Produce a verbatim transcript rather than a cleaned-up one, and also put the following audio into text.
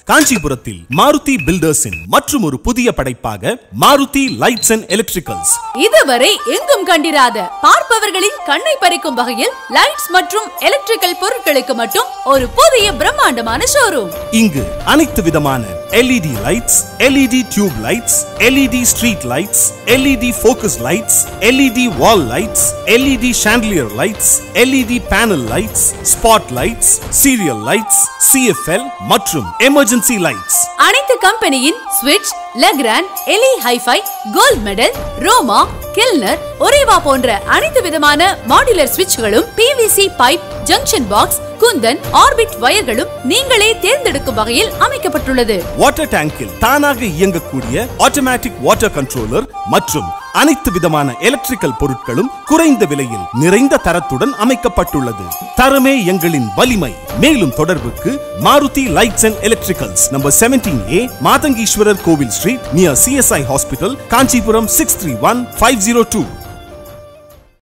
காஞ்சிபுரத்தில் மாருதி பில்டர்ஸின் மற்றும் ஒரு புதிய படைப்பாக மாருதி லைட்ஸ் அண்ட் எலக்ட்ரிக்கல்ஸ். இதுவரை எங்கும் கண்டிராத பார்ப்பவர்களின் கண்ணை பறிக்கும் வகையில் லைட்ஸ் மற்றும் எலக்ட்ரிக்கல் பொருட்களுக்கு மட்டும் ஒரு புதிய பிரம்மாண்டமான ஷோரூம். இங்கு அனைத்து விதமான LED lights, LED tube lights, LED street lights, LED focus lights, LED wall lights, LED chandelier lights, LED panel lights, spot lights, serial lights, CFL மற்றும் எமர்ஜென்சி லைட்ஸ். அனைத்து கம்பெனியின் ஸ்விட்ச், லெக்ராண்ட், எலி ஹைஃபை, கோல்ட் மெடல், ரோமா, கெல்னர், ஒரேவா போன்ற அனைத்து விதமான modular ஸ்விட்ச்களும், PVC pipe, junction box, Kundan, Orbit வயர்களும் நீங்களே தேர்ந்தெடுக்கும் வகையில் அமைக்கப்பட்டுள்ளது. வாட்டர் டேங்கில் தானாக இயங்கக்கூடிய ஆட்டோமேட்டிக் வாட்டர் கண்ட்ரோலர் மற்றும் அனைத்து விதமான எலக்ட்ரிக்கல் பொருட்களும் குறைந்த விலையில் நிறைந்த தரத்துடன் அமைக்கப்பட்டுள்ளது. தரமே எங்களின் வலிமை. மேலும் தொடர்புக்கு Maruti lights and electricals, number seventeen A, Mathangeeswarar கோவில் street, near CSI hospital, Kanchipuram six three one five zero two.